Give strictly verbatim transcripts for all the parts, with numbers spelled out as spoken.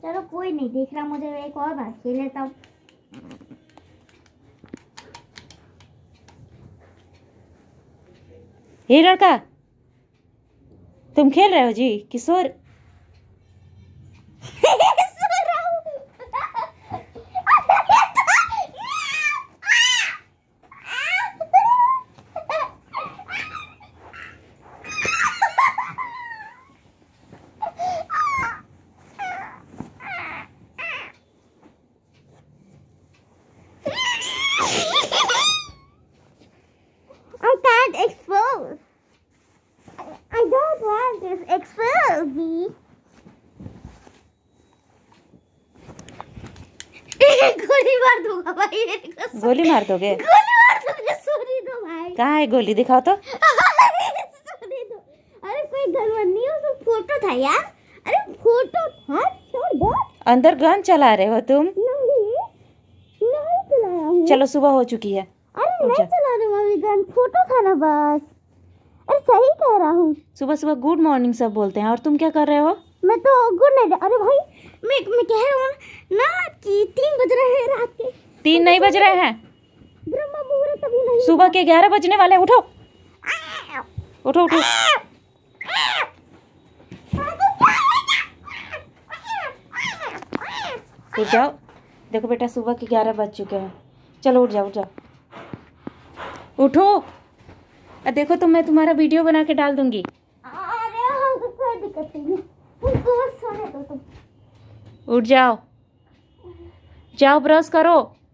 चलो कोई नहीं देख रहा, मुझे एक और बात खेल लेता हूँ। ये लड़का तुम खेल रहे हो जी किशोर? I can't expose. I don't want this. Expose me. गोली मार दूंगा भाई मेरे को। गोली मार दोगे? गोली मार दूंगा। सोने दो भाई। कहाँ है गोली, दिखाओ तो। सोने दो। अरे कोई गन नहीं हो, सब फोटो था यार। अरे फोटो था, छोड़ दो। अंदर गन चला रहे हो तुम? नहीं नहीं चलाया हूँ। चलो सुबह हो चुकी है। अरे नहीं चला रही मम्मी, गन फोटो था ना बस। अरे सही कह रहा हूँ। सुबह सुबह गुड मॉर्निंग सब बोलते हैं और तुम क्या कर रहे हो? मैं तो गुड नाइट। अरे भाई मैं मैं कह रहा हूँ ना कि तीन बज रहे हैं रात के। तीन नहीं बज रहे हैं, ब्रह्मा मुहूर्त अभी नहीं। सुबह के ग्यारह बजने वाले। उठो उठो उठो। उठ जाओ। देखो बेटा सुबह के ग्यारह बज चुके हैं। चलो उठ जाओ उठ जाओ उठो। अब देखो तो मैं तुम्हारा वीडियो बना के डाल दूंगी। अरे हमको कोई दिक्कत नहीं है, हमको बस सोने दो तुम। उठ जाओ, जाओ ब्रश करो।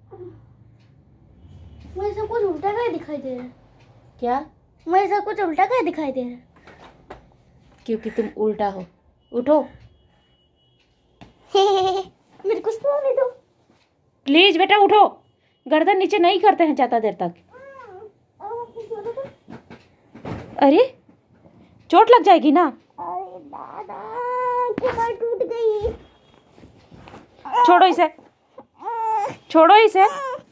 मुझे सब कुछ उल्टा क्या दिखाई दे रहा है? क्या? मुझे सब कुछ उल्टा क्या दिखाई दे रहा है? क्योंकि तुम उल्टा हो। उठो मेरे को सोने दो प्लीज बेटा, उठो। गर्दन नीचे नहीं करते हैं ज्यादा देर तक। अरे चोट लग जाएगी ना। अरे दादा कमर टूट गई। छोड़ो इसे, छोड़ो इसे।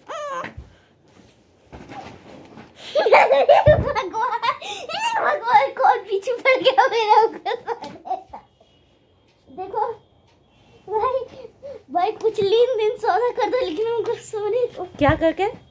भगवान भगवान कौन पीछे पड़ गया मेरा ऊपर। देखो भाई भाई कुछ लीन दिन सौदा कर दो, लेकिन उनको सोने को। क्या करके?